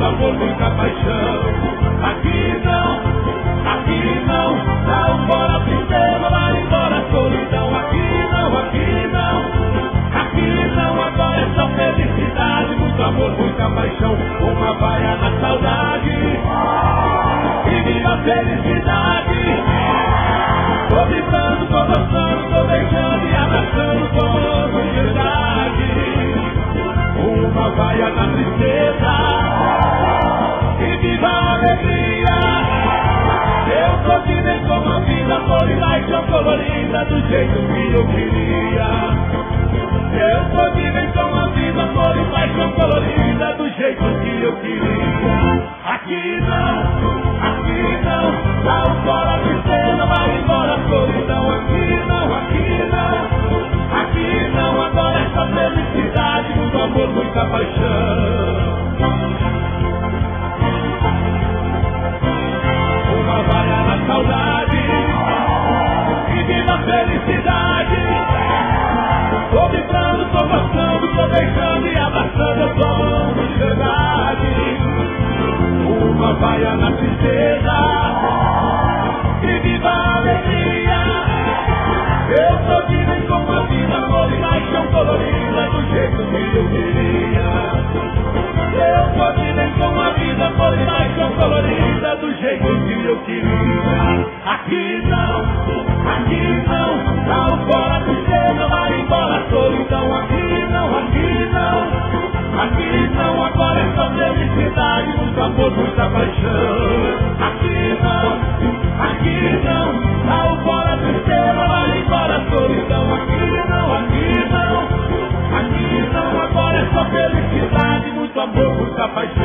amor, muita paixão. Aqui não, dá embora a tristeza, vai embora a solidão. Aqui não, agora é só felicidade, muito amor, muita paixão. Uma vaia na saudade e viva a felicidade. Tô vibrando, tô gostando, tô beijando e abraçando com verdade. Uma vaia na tristeza e viva a alegria. Eu tô vivendo como a vida, flor e paixão colorida, do jeito que eu queria. Eu tô vivendo como a vida, flor e paixão colorida, do jeito que eu queria. Aqui não, dá embora a tristeza, vai embora a solidão. Aqui não, agora é só felicidade, muito amor, muita paixão. Uma vaia na saudade e viva a felicidade. Tô vibrando, tô gostando, tô beijando e abraçando, eu tô amando de verdade. Uma vaia na tristeza e viva a alegria. Eu tô vivendo com a vida, amor e paixão colorida, do jeito que eu queria. Eu tô vivendo com a vida, amor e paixão colorida, do jeito que eu queria. Aqui não, dá embora a tristeza, vai embora a solidão. Aqui não, agora é só felicidade, muito amor, muita paixão. Aqui não, dá embora a tristeza, vai embora a solidão. Aqui não, agora é só felicidade, muito amor, muita paixão.